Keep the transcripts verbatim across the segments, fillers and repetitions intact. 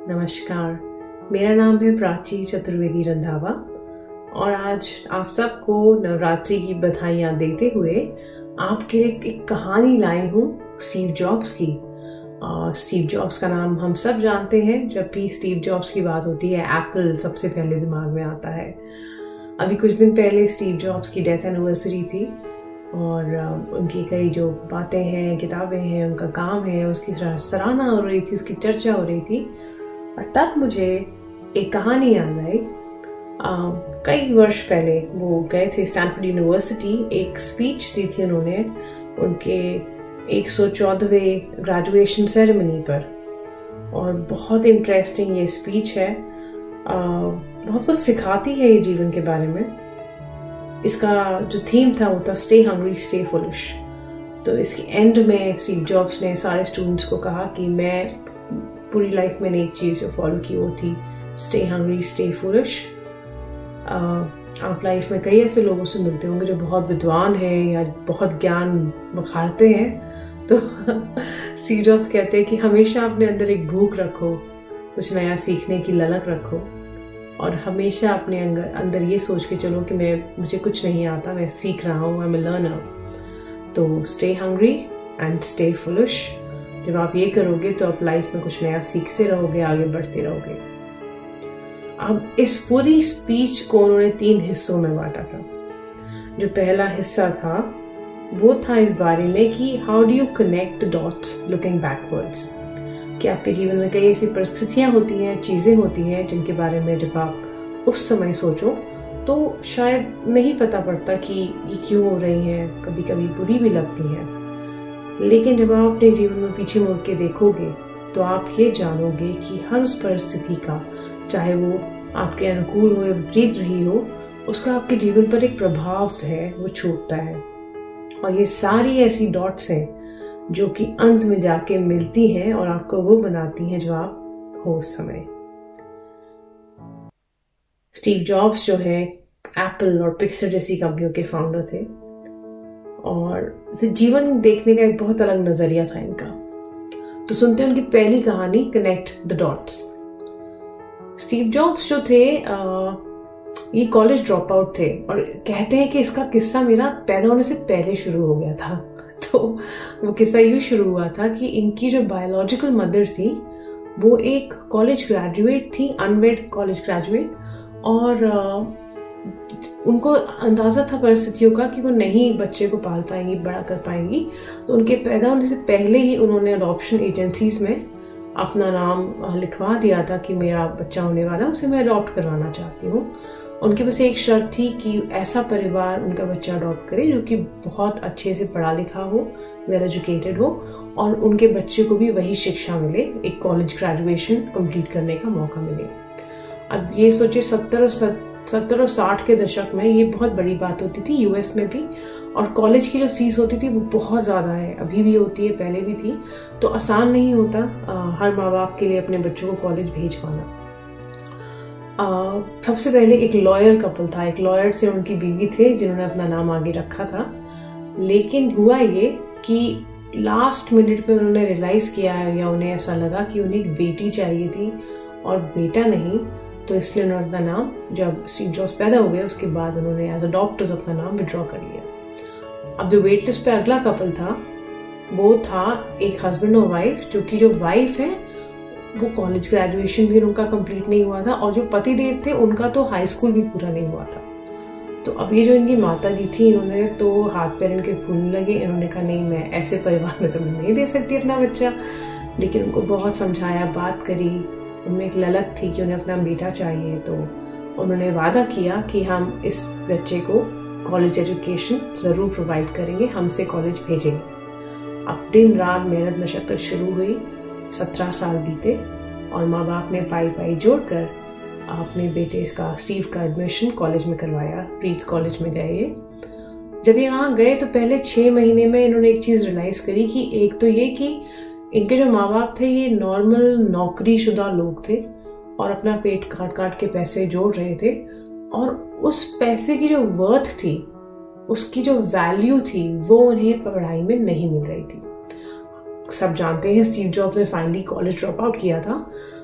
नमस्कार, मेरा नाम है प्राची चतुर्वेदी रंधावा और आज आप सबको नवरात्रि की बधाइयाँ देते हुए आपके लिए एक कहानी लाई हूँ स्टीव जॉब्स की। और स्टीव जॉब्स का नाम हम सब जानते हैं। जब भी स्टीव जॉब्स की बात होती है एप्पल सबसे पहले दिमाग में आता है। अभी कुछ दिन पहले स्टीव जॉब्स की डेथ एनिवर्सरी थी और उनकी कई जो बातें हैं, किताबें हैं, उनका काम है, उसकी सराहना हो रही थी, उसकी चर्चा हो रही थी। और तब मुझे एक कहानी याद आई। कई वर्ष पहले वो गए थे स्टैनफोर्ड यूनिवर्सिटी, एक स्पीच दी थी उन्होंने उनके एक सौ चौदहवें ग्रेजुएशन सेरेमनी पर। और बहुत इंटरेस्टिंग ये स्पीच है, आ, बहुत कुछ सिखाती है ये जीवन के बारे में। इसका जो थीम था वो था स्टे हंग्री स्टे फुलिश। तो इसके एंड में स्टीव जॉब्स ने सारे स्टूडेंट्स को कहा कि मैं पूरी लाइफ मैंने एक चीज़ जो फॉलो की वो थी स्टे हंग्री स्टे फुलिश। आप लाइफ में कई ऐसे लोगों से मिलते होंगे जो बहुत विद्वान हैं या बहुत ज्ञान बखारते हैं। तो स्टीव जॉब्स कहते हैं कि हमेशा अपने अंदर एक भूख रखो, कुछ नया सीखने की ललक रखो और हमेशा अपने अंदर अंदर ये सोच के चलो कि मैं मुझे कुछ नहीं आता, मैं सीख रहा हूँ, आई एम अ लर्नर। तो stay hungry and stay foolish. जब आप ये करोगे तो आप लाइफ में कुछ नया सीखते रहोगे, आगे बढ़ते रहोगे। अब इस पूरी स्पीच को उन्होंने तीन हिस्सों में बांटा था। जो पहला हिस्सा था वो था इस बारे में कि how do you connect dots looking backwards, कि आपके जीवन में कई ऐसी परिस्थितियां होती हैं, चीज़ें होती हैं जिनके बारे में जब आप उस समय सोचो तो शायद नहीं पता पड़ता कि ये क्यों हो रही हैं, कभी कभी बुरी भी लगती हैं। लेकिन जब आप अपने जीवन में पीछे मुड़ के देखोगे तो आप ये जानोगे कि हर उस परिस्थिति का, चाहे वो आपके अनुकूल हो या विपरीत रही हो, उसका आपके जीवन पर एक प्रभाव है, वो छूटता है। और ये सारी ऐसी डॉट्स हैं जो कि अंत में जाके मिलती हैं और आपको वो बनाती हैं जो आप हो उस समय। स्टीव जॉब्स जो है एप्पल और पिक्सर जैसी कंपनियों के फाउंडर थे और जीवन देखने का एक बहुत अलग नजरिया था इनका। तो सुनते हैं उनकी पहली कहानी, connect the dots. Steve Jobs जो थे आ, ये कॉलेज ड्रॉप आउट थे और कहते हैं कि इसका किस्सा मेरा पैदा होने से पहले शुरू हो गया था। तो वो किस्सा यूँ शुरू हुआ था कि इनकी जो बायोलॉजिकल मदर थी वो एक कॉलेज ग्रेजुएट थी, अनमेड कॉलेज ग्रेजुएट, और आ, उनको अंदाज़ा था परिस्थितियों का कि वो नहीं बच्चे को पाल पाएंगी, बड़ा कर पाएंगी। तो उनके पैदा होने से पहले ही उन्होंने अडॉप्शन एजेंसीज में अपना नाम लिखवा दिया था कि मेरा बच्चा होने वाला, उसे मैं अडॉप्ट करवाना चाहती हूँ। उनके बस एक शर्त थी कि ऐसा परिवार उनका बच्चा अडॉप्ट करे जो कि बहुत अच्छे से पढ़ा लिखा हो, वेल एजुकेटेड हो और उनके बच्चे को भी वही शिक्षा मिले, एक कॉलेज ग्रेजुएशन कंप्लीट करने का मौका मिले। अब ये सोचे सत्तर और सत्तर और साठ के दशक में ये बहुत बड़ी बात होती थी यूएस में भी, और कॉलेज की जो फीस होती थी वो बहुत ज़्यादा है, अभी भी होती है, पहले भी थी। तो आसान नहीं होता आ, हर माँ बाप के लिए अपने बच्चों को कॉलेज भेज पाना। सबसे पहले एक लॉयर कपल था, एक लॉयर से उनकी बीवी थे जिन्होंने अपना नाम आगे रखा था। लेकिन हुआ ये कि लास्ट मिनट में उन्होंने रियलाइज़ किया या उन्हें ऐसा लगा कि उन्हें एक बेटी चाहिए थी और बेटा नहीं, तो इसलिए उन्होंने अपना नाम, जब स्टीव जॉब्स पैदा हो गए उसके बाद उन्होंने एज अ डॉक्टर्स अपना नाम विड्रॉ कर लिया। अब जो वेट लिस्ट पे अगला कपल था वो था एक हस्बैंड और वाइफ, जो कि जो वाइफ है वो कॉलेज ग्रेजुएशन भी उनका कंप्लीट नहीं हुआ था और जो पति देव थे उनका तो हाई स्कूल भी पूरा नहीं हुआ था। तो अब ये जो इनकी माता जी थी, इन्होंने तो हाथ पैर इनके फूलने लगे। इन्होंने कहा नहीं, मैं ऐसे परिवार में तो मैं नहीं दे सकती अपना बच्चा। लेकिन उनको बहुत समझाया, बात करी, उनमें एक ललक थी कि उन्हें अपना बेटा चाहिए। तो उन्होंने वादा किया कि हम इस बच्चे को कॉलेज एजुकेशन ज़रूर प्रोवाइड करेंगे, हमसे कॉलेज भेजेंगे। अब दिन रात मेहनत मशक्क़त शुरू हुई, सत्रह साल बीते और माँ बाप ने पाई पाई जोड़कर अपने बेटे का, स्टीव का एडमिशन कॉलेज में करवाया। रीड्स कॉलेज में गए ये। जब ये वहाँ गए तो पहले छः महीने में इन्होंने एक चीज़ रियलाइज़ करी कि एक तो ये कि इनके जो माँ बाप थे ये नॉर्मल नौकरी शुदा लोग थे और अपना पेट काट काट के पैसे जोड़ रहे थे, और उस पैसे की जो वर्थ थी, उसकी जो वैल्यू थी, वो उन्हें पढ़ाई में नहीं मिल रही थी। सब जानते हैं स्टीव जॉब्स ने फाइनली कॉलेज ड्रॉप आउट किया था,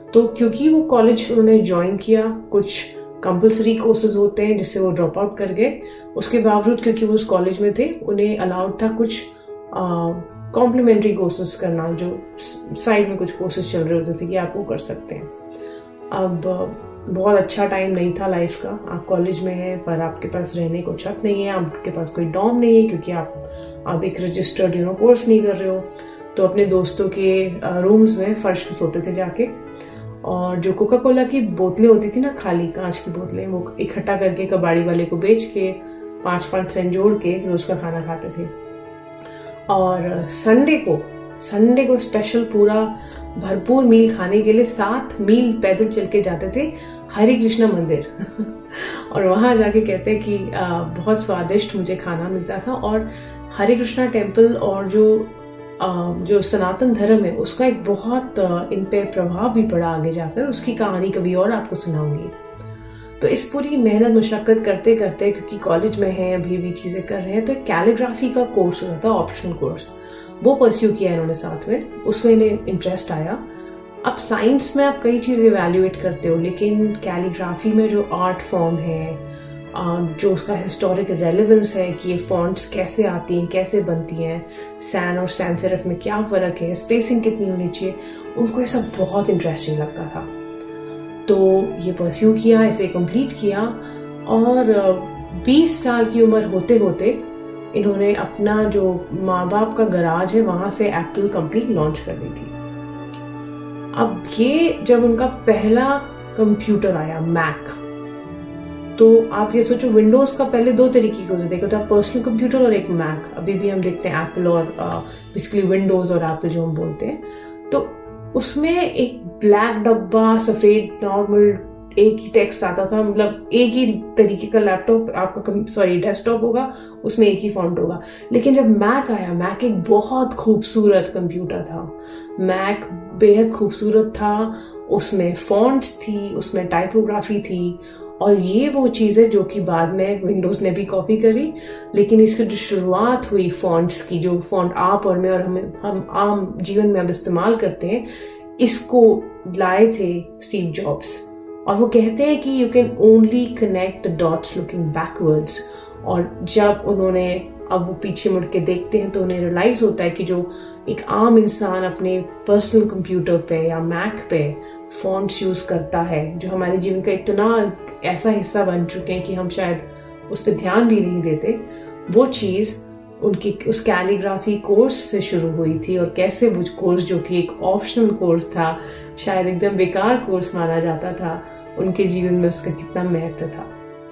तो क्योंकि वो कॉलेज उन्होंने ज्वाइन किया, कुछ कंपलसरी कोर्सेज होते हैं जिससे वो ड्रॉप आउट कर गए, उसके बावजूद क्योंकि वो उस कॉलेज में थे उन्हें अलाउड था कुछ कॉम्प्लीमेंट्री कोर्सेज करना, जो साइड में कुछ कोर्सेज चल रहे होते थे कि आप वो कर सकते हैं। अब बहुत अच्छा टाइम नहीं था लाइफ का, आप कॉलेज में हैं पर आपके पास रहने को छत नहीं है, आपके पास कोई डॉर्म नहीं है क्योंकि आप आप एक रजिस्टर्ड यू नो कोर्स नहीं कर रहे हो, तो अपने दोस्तों के रूम्स में फर्श पे सोते थे जाके, और जो कोका कोला की बोतलें होती थी ना, खाली कांच की बोतलें, वो इकट्ठा करके कबाड़ी वाले को बेच के पाँच पाँच सेंट जोड़ के रोज का खाना खाते थे। और संडे को संडे को स्पेशल पूरा भरपूर मील खाने के लिए सात मील पैदल चल के जाते थे हरे कृष्णा मंदिर और वहाँ जाके कहते हैं कि आ, बहुत स्वादिष्ट मुझे खाना मिलता था। और हरे कृष्णा टेम्पल और जो आ, जो सनातन धर्म है उसका एक बहुत आ, इन पे प्रभाव भी पड़ा आगे जाकर, उसकी कहानी कभी और आपको सुनाऊंगी। तो इस पूरी मेहनत मुशक्कत करते करते, क्योंकि कॉलेज में हैं अभी भी चीज़ें कर रहे हैं, तो कैलीग्राफी का कोर्स होता था, ऑप्शनल कोर्स, वो परस्यू किया इन्होंने साथ में, उसमें इन्हें इंटरेस्ट आया। अब साइंस में आप कई चीज़ इवेल्युएट करते हो, लेकिन कैलीग्राफी में जो आर्ट फॉर्म है, जो उसका हिस्टोरिक रेलेवेंस है कि ये फॉन्ट्स कैसे आती हैं, कैसे बनती हैं, सैन और सैंस सेरिफ में क्या फ़र्क है, स्पेसिंग कितनी होनी चाहिए, उनको ये सब बहुत इंटरेस्टिंग लगता था। तो ये परस्यू किया, इसे कंप्लीट किया, और बीस साल की उम्र होते होते इन्होंने अपना जो माँ बाप का गराज है वहाँ से एप्पल कंपनी लॉन्च कर दी थी। अब ये जब उनका पहला कंप्यूटर आया, मैक, तो आप ये सोचो विंडोज़ का पहले दो तरीके के होते थे, एक होता है पर्सनल कंप्यूटर और एक मैक। अभी भी हम देखते हैं एप्पल और बेसिकली विंडोज़ और एप्पल जो हम बोलते हैं, तो उसमें एक ब्लैक डब्बा, सफ़ेद नॉर्मल एक ही टेक्स्ट आता था, मतलब एक ही तरीके का लैपटॉप आपका, सॉरी डेस्कटॉप होगा, उसमें एक ही फॉन्ट होगा। लेकिन जब मैक आया, मैक एक बहुत खूबसूरत कंप्यूटर था, मैक बेहद खूबसूरत था, उसमें फॉन्ट्स थी, उसमें टाइपोग्राफी थी, और ये वो चीज़ है जो कि बाद में विंडोज़ ने भी कॉपी करी। लेकिन इसकी जो शुरुआत हुई फॉन्ट्स की, जो फॉन्ट आप और मैं और हमें हम आम जीवन में अब इस्तेमाल करते हैं, इसको लाए थे स्टीव जॉब्स। और वो कहते हैं कि you can only connect the dots looking backwards. और जब उन्होंने अब वो पीछे मुड़ के देखते हैं तो उन्हें रियलाइज़ होता है कि जो एक आम इंसान अपने पर्सनल कंप्यूटर पे या मैक पे फॉन्ट्स यूज़ करता है, जो हमारे जीवन का इतना ऐसा हिस्सा बन चुके हैं कि हम शायद उस पर ध्यान भी नहीं देते, वो चीज़ उनकी उस कैलीग्राफी कोर्स से शुरू हुई थी। और कैसे वो कोर्स, जो कि एक ऑप्शनल कोर्स था, शायद एकदम बेकार कोर्स माना जाता था, उनके जीवन में उसका कितना महत्व था।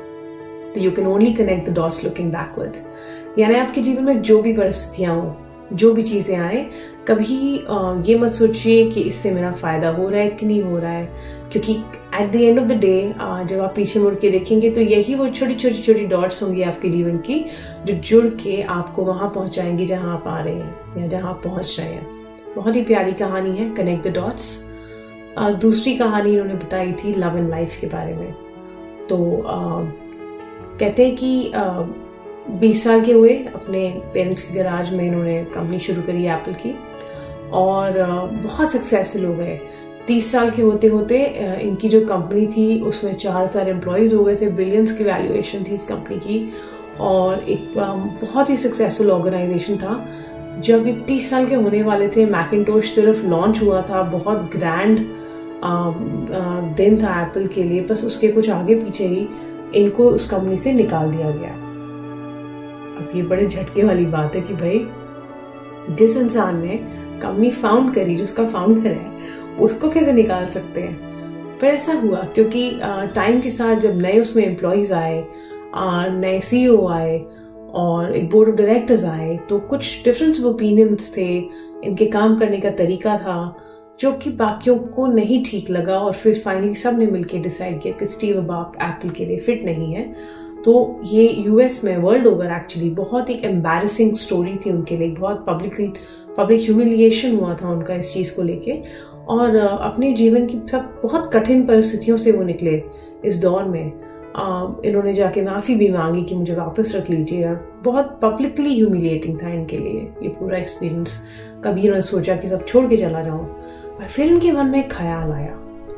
तो you can only connect the dots looking backwards, यानी आपके जीवन में जो भी परिस्थितियाँ हो, जो भी चीज़ें आए, कभी ये मत सोचिए कि इससे मेरा फ़ायदा हो रहा है कि नहीं हो रहा है, क्योंकि at the end of the day जब आप पीछे मुड़ के देखेंगे तो यही वो छोटी छोटी छोटी डॉट्स होंगी आपके जीवन की, जो जुड़ के आपको वहाँ पहुँचाएंगी जहाँ आप आ रहे हैं या जहाँ आप पहुँच रहे हैं। बहुत ही प्यारी कहानी है कनेक्ट द डॉट्स। दूसरी कहानी इन्होंने बताई थी लव एंड लाइफ के बारे में। तो आ, कहते हैं कि आ, बीस साल के हुए, अपने पेरेंट्स के गराज में इन्होंने कंपनी शुरू करी एप्पल की, और बहुत सक्सेसफुल हो गए। तीस साल के होते होते इनकी जो कंपनी थी उसमें चार हज़ार एम्प्लॉयज़ हो गए थे, बिलियंस की वैल्यूएशन थी इस कंपनी की, और एक बहुत ही सक्सेसफुल ऑर्गेनाइजेशन था। जब ये तीस साल के होने वाले थे, मैकिंटोश सिर्फ लॉन्च हुआ था, बहुत ग्रैंड दिन था एप्पल के लिए, बस उसके कुछ आगे पीछे ही इनको उस कंपनी से निकाल दिया गया। अब ये बड़े झटके वाली बात है कि भाई जिस इंसान ने कंपनी फाउंड करी, जो उसका फाउंडर है, उसको कैसे निकाल सकते हैं। पर ऐसा हुआ क्योंकि टाइम के साथ जब नए उसमें एम्प्लॉयज़ आए, नए सीईओ आए और एक बोर्ड ऑफ डायरेक्टर्स आए, तो कुछ डिफरेंस ऑफ ओपिनियंस थे, इनके काम करने का तरीका था जो कि बाकियों को नहीं ठीक लगा, और फिर फाइनली सब ने मिलकर डिसाइड किया कि स्टीव अब एप्पल के लिए फिट नहीं है। तो ये यूएस में, वर्ल्ड ओवर एक्चुअली, बहुत ही एम्बैरेसिंग स्टोरी थी उनके लिए, बहुत पब्लिकली पब्लिक ह्यूमिलिएशन हुआ था उनका इस चीज़ को लेके, और अपने जीवन की सब बहुत कठिन परिस्थितियों से वो निकले इस दौर में। इन्होंने जाके माफ़ी भी मांगी कि मुझे वापस रख लीजिए, और बहुत पब्लिकली ह्यूमिलिएटिंग था इनके लिए ये पूरा एक्सपीरियंस। कभी इन्होंने सोचा कि सब छोड़ के चला जाऊँ, पर फिर इनके मन में एक ख्याल आया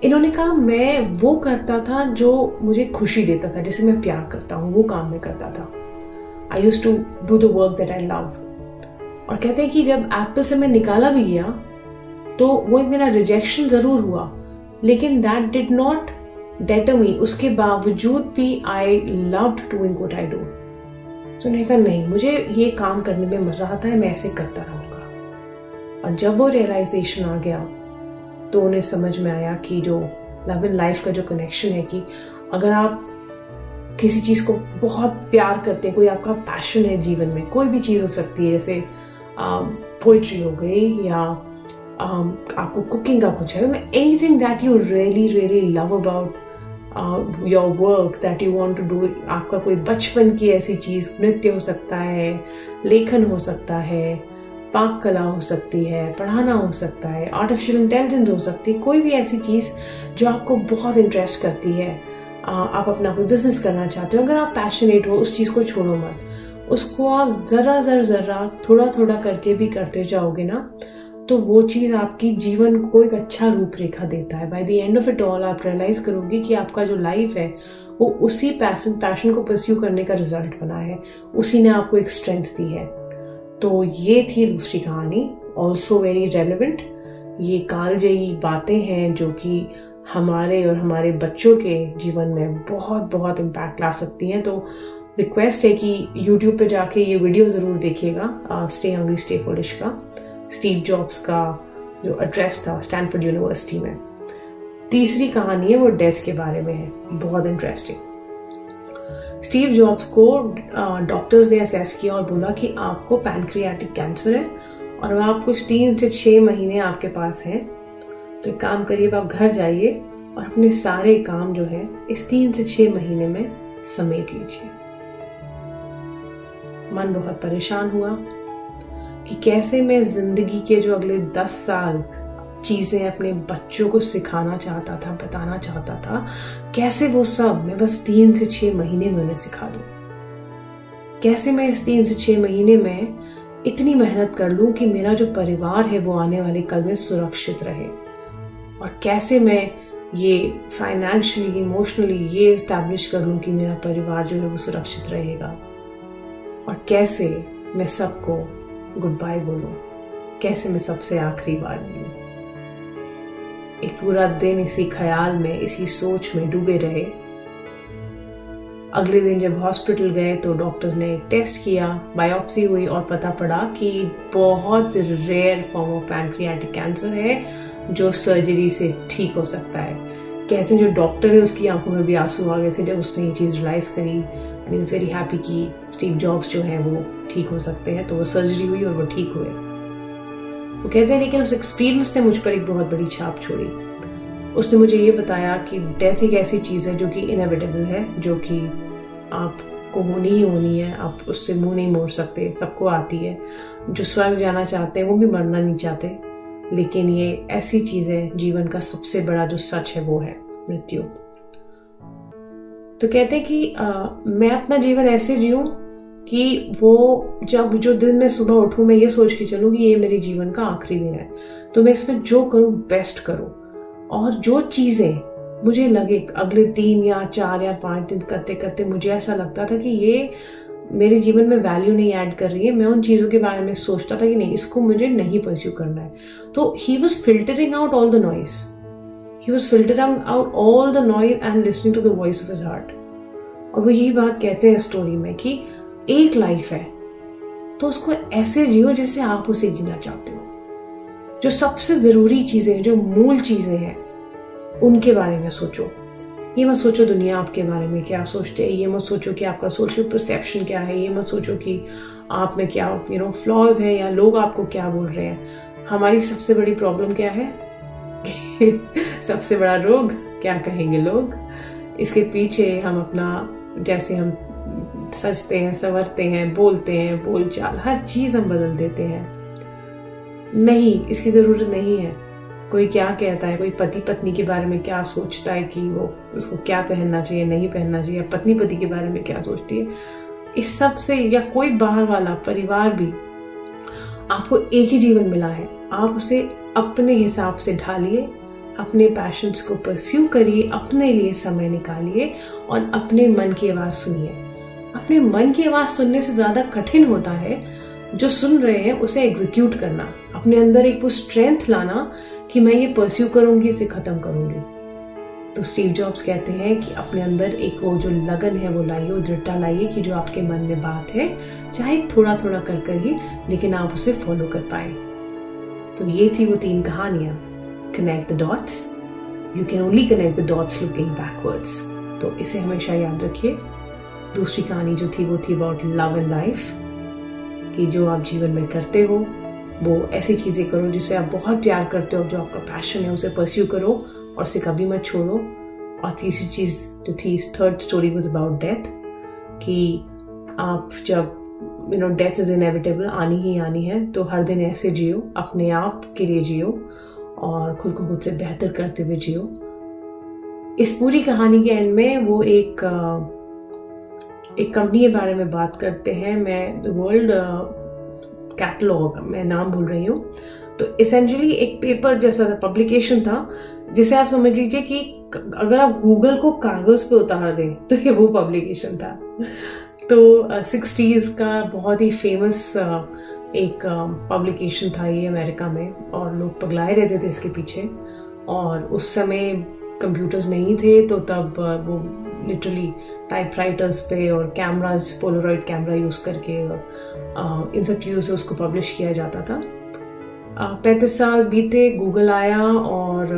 इन्होंने कहा मैं वो करता था जो मुझे खुशी देता था, जिसे मैं प्यार करता हूँ, वो काम मैं करता था। I used to do the work that I love. और कहते हैं कि जब एप्पल से मैं निकाला भी गया तो वो एक मेरा रिजेक्शन जरूर हुआ, लेकिन that did not deter me. उसके बावजूद भी I loved doing what I do. तो उन्होंने कहा नहीं, मुझे ये काम करने में मजा आता है, मैं ऐसे करता रहूंगा। और जब वो रियलाइजेशन आ गया तो उन्हें समझ में आया कि जो लव इन लाइफ का जो कनेक्शन है, कि अगर आप किसी चीज को बहुत प्यार करते हैं, कोई आपका पैशन है जीवन में, कोई भी चीज हो सकती है, जैसे पोइट्री हो गई या um, आपको कुकिंग का कुछ है, anything that you really really love about your work that you want to do, आपका कोई बचपन की ऐसी चीज, नृत्य हो सकता है, लेखन हो सकता है, पाक कला हो सकती है, पढ़ाना हो सकता है, आर्टिफिशियल इंटेलिजेंस हो सकती है, कोई भी ऐसी चीज जो आपको बहुत इंटरेस्ट करती है, आप अपना कोई बिजनेस करना चाहते हो, अगर आप पैशनेट हो उस चीज को छोड़ो मत। उसको आप जरा जरा जरा थोड़ा थोड़ा करके भी करते जाओगे ना, तो वो चीज आपकी जीवन को एक अच्छा रूपरेखा देता है। By the end of it all आप रियलाइज करोगे कि आपका जो लाइफ है वो उसी पैशन पैशन को परस्यू करने का रिजल्ट बना है, उसी ने आपको एक स्ट्रेंथ दी है। तो ये थी दूसरी कहानी, ऑल्सो वेरी रेलिवेंट। ये कालजयी बातें हैं जो कि हमारे और हमारे बच्चों के जीवन में बहुत बहुत इम्पैक्ट ला सकती हैं। तो रिक्वेस्ट है कि यूट्यूब पे जाके ये वीडियो ज़रूर देखिएगा, स्टे हंग्री स्टे फुलिश का, स्टीव जॉब्स का जो एड्रेस था स्टैनफोर्ड यूनिवर्सिटी में। तीसरी कहानी है वो डेथ के बारे में है, बहुत इंटरेस्टिंग। स्टीव जॉब्स को डॉक्टर्स ने असेस किया और बोला कि आपको पैनक्रियाटिक कैंसर है और अब आप कुछ तीन से छः महीने आपके पास हैं, तो एक काम करिए, आप घर जाइए और अपने सारे काम जो है इस तीन से छः महीने में समेट लीजिए। मन बहुत परेशान हुआ कि कैसे मैं जिंदगी के जो अगले दस साल चीजें अपने बच्चों को सिखाना चाहता था, बताना चाहता था, कैसे वो सब मैं बस तीन से छह महीने में उन्हें सिखा दूं। कैसे मैं इस तीन से छह महीने में इतनी मेहनत कर लूं कि मेरा जो परिवार है वो आने वाले कल में सुरक्षित रहे, और कैसे मैं ये फाइनेंशियली इमोशनली ये एस्टैब्लिश कर लूं कि मेरा परिवार जो है वो सुरक्षित रहेगा, और कैसे मैं सबको गुड बाय बोलूं, कैसे मैं सबसे आखिरी बार मिलूं। एक पूरा दिन इसी ख्याल में, इसी सोच में डूबे रहे। अगले दिन जब हॉस्पिटल गए तो डॉक्टर्स ने टेस्ट किया, बायोप्सी हुई और पता पड़ा कि बहुत rare form of pancreatic cancer है जो सर्जरी से ठीक हो सकता है। कहते हैं जो डॉक्टर है उसकी आंखों में भी आंसू आ गए थे जब उसने ये चीज़ रियलाइज करी, and he was very happy कि स्टीव जॉब्स जो है वो ठीक हो सकते हैं। तो वो सर्जरी हुई और वो ठीक हुए। वो कहते हैं लेकिन उस एक्सपीरियंस ने मुझ पर एक बहुत बड़ी छाप छोड़ी। उसने मुझे ये बताया कि डेथ एक ऐसी चीज़ है जो कि इनएविटेबल है, जो कि आपको होनी ही होनी है, आप उससे मुंह नहीं मोड़ सकते, सबको आती है। जो स्वर्ग जाना चाहते हैं वो भी मरना नहीं चाहते, लेकिन ये ऐसी चीज है, जीवन का सबसे बड़ा जो सच है वो है मृत्यु। तो कहते हैं कि आ, मैं अपना जीवन ऐसे जीऊं कि वो जब जो दिन मैं सुबह उठूं मैं ये सोच के चलूं कि ये मेरे जीवन का आखिरी दिन है, तो मैं इसमें जो करूं बेस्ट करूं, और जो चीजें मुझे लगे अगले तीन या चार या पांच दिन करते करते मुझे ऐसा लगता था कि ये मेरे जीवन में वैल्यू नहीं ऐड कर रही है, मैं उन चीज़ों के बारे में सोचता था कि नहीं, इसको मुझे नहीं परस्यू करना है। तो he was filtering out all the noise, he was filtering out all the noise and listening to the voice of his heart. और वो यही बात कहते हैं स्टोरी में कि एक लाइफ है तो उसको ऐसे जियो जैसे आप उसे जीना चाहते हो। जो सबसे जरूरी चीजें, जो मूल चीजें हैं, उनके बारे में सोचो। ये मत सोचो दुनिया आपके बारे में क्या सोचते हैं, ये मत सोचो कि आपका सोशल परसेप्शन क्या है, ये मत सोचो कि आप में क्या यू नो फ्लॉज है या लोग आपको क्या बोल रहे हैं। हमारी सबसे बड़ी प्रॉब्लम क्या है सबसे बड़ा रोग क्या कहेंगे लोग। इसके पीछे हम अपना, जैसे हम सजते हैं, संवरते हैं, बोलते हैं, बोलचाल, हर चीज हम बदल देते हैं। नहीं, इसकी जरूरत नहीं है। कोई क्या कहता है, कोई पति पत्नी के बारे में क्या सोचता है कि वो उसको क्या पहनना चाहिए, नहीं पहनना चाहिए, पत्नी पति के बारे में क्या सोचती है, इस सब से, या कोई बाहर वाला परिवार भी, आपको एक ही जीवन मिला है, आप उसे अपने हिसाब से ढालिए, अपने पैशंस को परस्यू करिए, अपने लिए समय निकालिए और अपने मन की आवाज़ सुनिए। अपने मन की आवाज़ सुनने से ज़्यादा कठिन होता है जो सुन रहे हैं उसे एग्जीक्यूट करना, अपने अंदर एक वो स्ट्रेंथ लाना कि मैं ये परस्यू करूँगी, इसे ख़त्म करूँगी। तो स्टीव जॉब्स कहते हैं कि अपने अंदर एक वो जो लगन है वो लाइए, वो दृढ़ता लाइए कि जो आपके मन में बात है, चाहे थोड़ा थोड़ा कर कर ही, लेकिन आप उसे फॉलो कर पाए। तो ये थी वो तीन कहानियाँ। Connect the dots, you can only connect the dots looking backwards. तो इसे हमेशा याद रखिए। दूसरी कहानी जो थी वो थी अबाउट लव एंड लाइफ, कि जो आप जीवन में करते हो वो ऐसी चीज़ें करो जिसे आप बहुत प्यार करते हो, जो आपका पैशन है उसे परस्यू करो और उसे कभी मत छोड़ो। और तीसरी चीज़ जो थी, third story was about death, कि आप जब you know death is inevitable, आनी ही आनी है, तो हर दिन ऐसे जियो, अपने आप के लिए जियो और खुद को खुद से बेहतर करते हुए जियो। इस पूरी कहानी के एंड में वो एक एक कंपनी के बारे में बात करते हैं। मैं द वर्ल्ड कैटलॉग, मैं नाम भूल रही हूँ। तो इसेंशियली एक पेपर जैसा था, पब्लिकेशन था, जिसे आप समझ लीजिए कि अगर आप गूगल को कागज पे उतार दें तो ये वो पब्लिकेशन था। तो सिक्सटीज़ uh, का बहुत ही फेमस uh, एक पब्लिकेशन uh, था ये अमेरिका में, और लोग पगलाए रहते थे इसके पीछे। और उस समय कंप्यूटर्स नहीं थे, तो तब uh, वो लिटरली टाइपराइटर्स पे और कैमराज, पोलरॉइड कैमरा यूज़ करके और uh, इन सब चीज़ों से उसको पब्लिश किया जाता था। पैंतीस साल बीते, गूगल आया और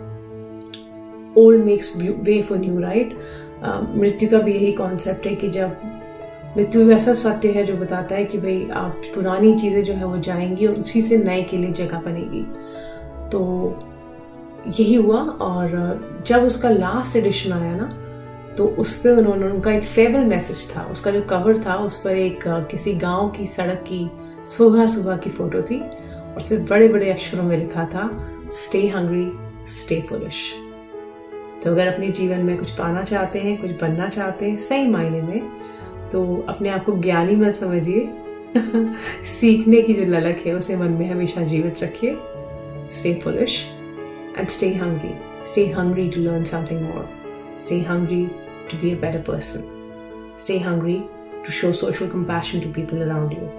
old makes way for new, right. मृत्यु का भी यही कॉन्सेप्ट है कि जब मृत्यु ऐसा सत्य है जो बताता है कि भाई आप पुरानी चीज़ें जो है वो जाएंगी और उसी से नए के लिए जगह बनेगी। तो यही हुआ। और जब उसका लास्ट एडिशन आया ना, तो उस पर उन्होंने, उनका एक फेयरवेल मैसेज था, उसका जो कवर था उस पर एक किसी गांव की सड़क की सुबह सुबह की फ़ोटो थी, और फिर बड़े बड़े अक्षरों में लिखा था, स्टे हंग्री, स्टे फुलिश। तो अगर अपने जीवन में कुछ पाना चाहते हैं, कुछ बनना चाहते हैं सही मायने में, तो अपने आप को ज्ञानी मत समझिए। सीखने की जो ललक है उसे मन में हमेशा जीवित रखिए। Stay foolish and stay hungry. Stay hungry to learn something more. Stay hungry to be a better person. Stay hungry to show social compassion to people around you.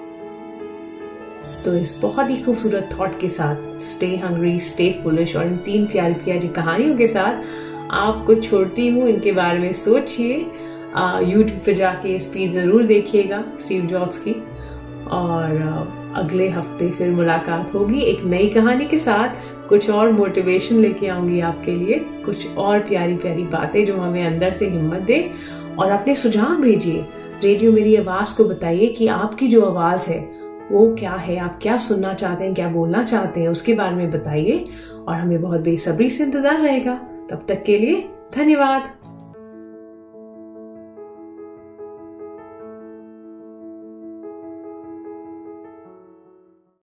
तो इस बहुत ही खूबसूरत थॉट के साथ, स्टे हंग्री, स्टे फुलिश, और इन तीन प्यारी प्यारी कहानियों के साथ आपको छोड़ती हूँ। इनके बारे में सोचिए, यूट्यूब पे जाके स्पीच ज़रूर देखिएगा स्टीव जॉब्स की, और आ, अगले हफ्ते फिर मुलाकात होगी एक नई कहानी के साथ। कुछ और मोटिवेशन लेके आऊँगी आपके लिए, कुछ और प्यारी प्यारी बातें जो हमें अंदर से हिम्मत दे। और अपने सुझाव भेजिए, रेडियो मेरी आवाज़ को बताइए कि आपकी जो आवाज़ है वो क्या है, आप क्या सुनना चाहते हैं, क्या बोलना चाहते हैं, उसके बारे में बताइए। और हमें बहुत बेसब्री से इंतज़ार रहेगा। तब तक के लिए धन्यवाद।